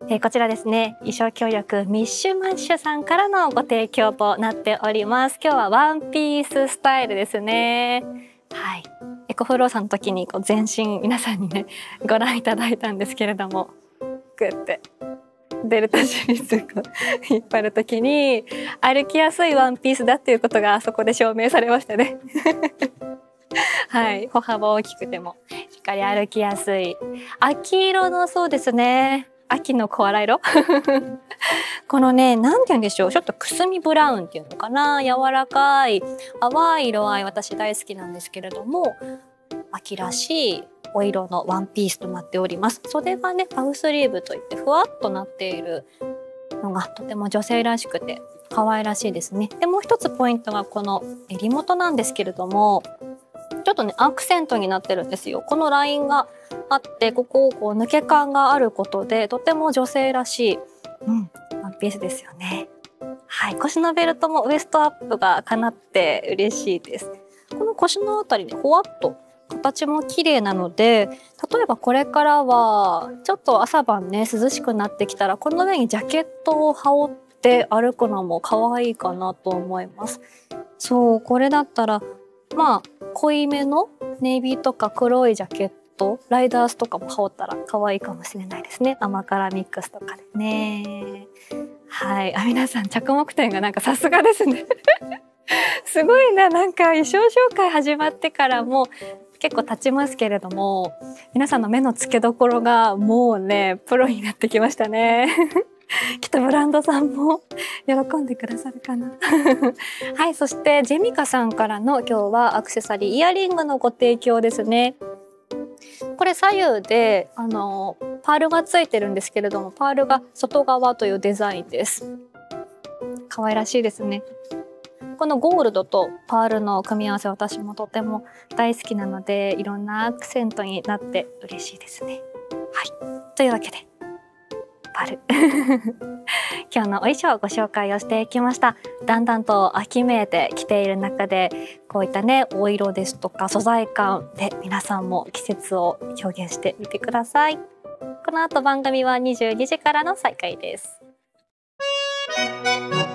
こちらですね、衣装協力ミッシュマッシュさんからのご提供となっております。今日はワンピーススタイルですね。はい、エコフローさんの時に全身皆さんにねご覧いただいたんですけれども、グッてデルタシリーズを引っ張る時に歩きやすいワンピースだっていうことがそこで証明されましたね。はい、歩幅大きくてもしっかり歩きやすい秋色の、そうですね、秋のコアラ色このね、なんて言うんでしょう、ちょっとくすみブラウンっていうのかな、柔らかい淡い色合い、私大好きなんですけれども、秋らしいお色のワンピースとなっております。袖がねパフスリーブといってふわっとなっているのがとても女性らしくて可愛らしいですね。でもう一つポイントがこの襟元なんですけれども、ちょっとねアクセントになってるんですよ。このラインがあってここを抜け感があることでとても女性らしい、ワンピースですよね。はい、腰のベルトもウエストアップがかなって嬉しいです。この腰のあたりにほわっと形も綺麗なので、例えばこれからはちょっと朝晩ね涼しくなってきたらこの上にジャケットを羽織って歩くのも可愛いかなと思います。そう、これだったらまあ濃いめのネイビーとか黒いジャケット、ライダースとかも羽織ったら可愛いかもしれないですね。甘辛ミックスとかでね。はい、皆さん着目点がなんかさすがですね。すごいな、なんか衣装紹介始まってからも結構経ちますけれども、皆さんの目の付けどころがもうねプロになってきましたね。きっとブランドさんも喜んでくださるかな。はい、そしてジェミカさんからの今日はアクセサリーイヤリングのご提供ですね。これ左右でパールがついてるんですけれども、パールが外側というデザインです。可愛らしいですね。このゴールドとパールの組み合わせ、私もとても大好きなのでいろんなアクセントになって嬉しいですね。はい、というわけでパール今日のお衣装をご紹介をしていきました。だんだんと秋めいてきている中でこういったねお色ですとか素材感で皆さんも季節を表現してみてください。この後番組は22時からの再開です。